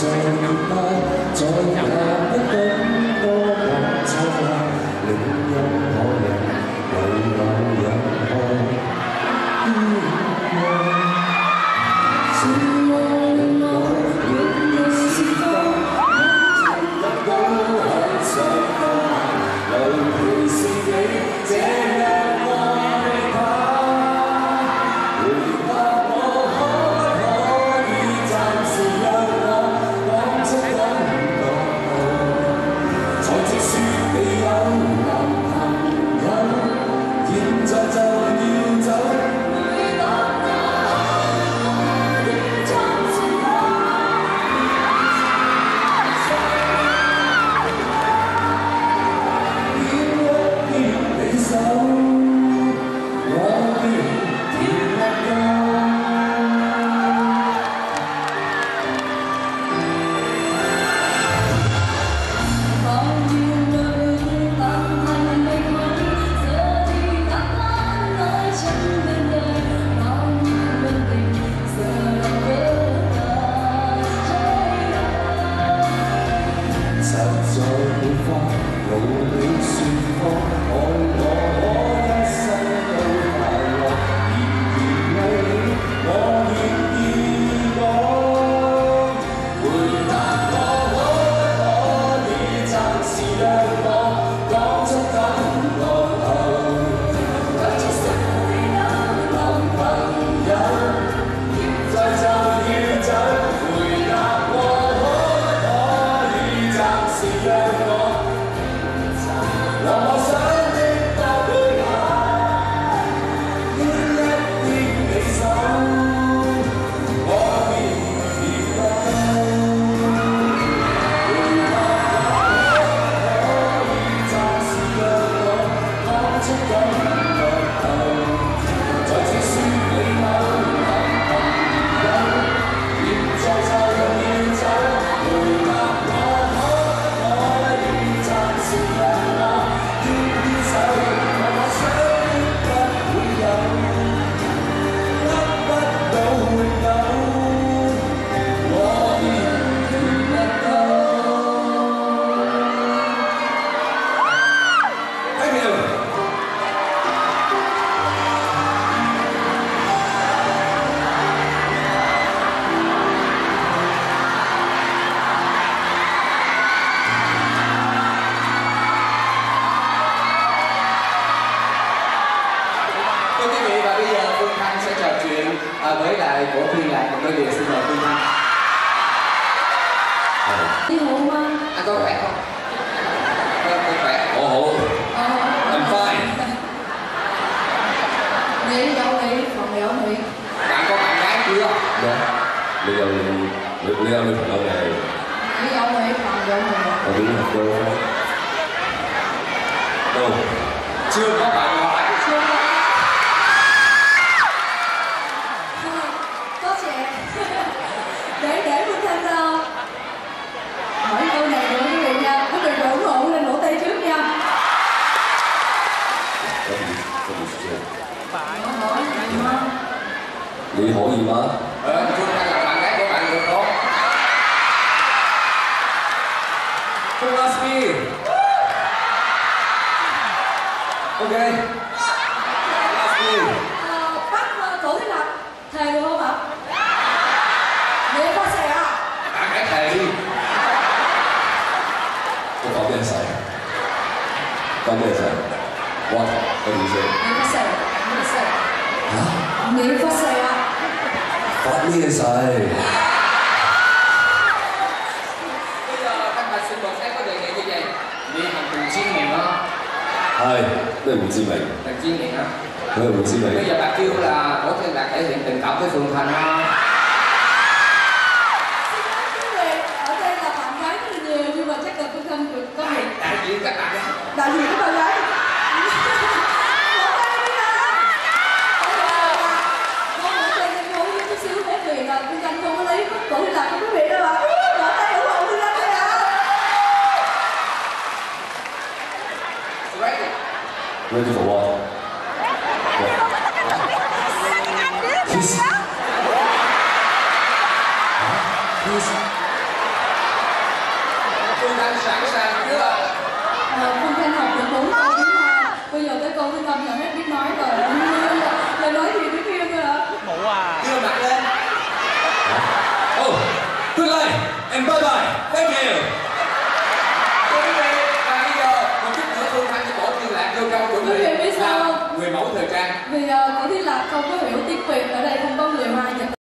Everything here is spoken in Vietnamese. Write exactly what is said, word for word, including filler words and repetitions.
在熱愛，在下一種多麼燦爛，令任何人為我仰看依愛。是愛令我永遠是風，得到很想家，尤其是你這樣愛他。 với lại của Thiên Lạc một đôi điều xin mời Phương Thanh. Đi ngủ không anh? Anh có khỏe không? Tôi, tôi khỏe. Ồ ồ. I'm fine. Nghĩ dâu Mỹ, phòng dâu Mỹ. Bạn có bạn gái chưa? Dạ. Lý do lý do mình phải lâu này. Nghĩ dâu Mỹ, phòng dâu Mỹ. Ở đúng là cô không? Đâu? Chưa có bạn gọi. Chưa có. Có trẻ. Để để Phương Thanh uh, hỏi câu này nữa quý vị nha. Quý vị ủng hộ lên nổ tay trước nha. Có gì? Có gì chưa? Hỏi gì mà? Lý hỏi gì mà? Ờ, Phương Thanh là bạn gái của bạn được không? Phương loves me. Ok. Loves me. Bác Cổ Thiên Lập thề được không ạ? Để có xe à? Bạn hãy thề đi. Cô có biết sai. Có biết sai. What? What do you say? Để có xe. Để có xe. Hả? Để có xe à? Phát biết sai. Bây giờ các bạn xin một phép có đề nghị như vậy. Vì hành trình chuyên nghiệp đó. Hai, đây là một chi mệnh. Là chuyên nghiệp đó. Đây là một chi mệnh. Bây giờ bạn kêu là Cổ Thiên Lạc thể hiện tình cảm với Phương Thanh đó. Xin lỗi quý vị, ở đây là bạn gái rất là nhiều nhưng mà chắc là Phương Thanh được có một Đại diện các bạn đó. đại diện của bạn gái. Một tay đi hả? Con ở trên sân khấu với chút xíu bởi vì là Phương Thanh không có lấy Cổ Thiên Lạc của quý vị đâu ạ. Một tay ủng hộ Phương Thanh đi ạ. Ready? Ready for what? What? Kiss.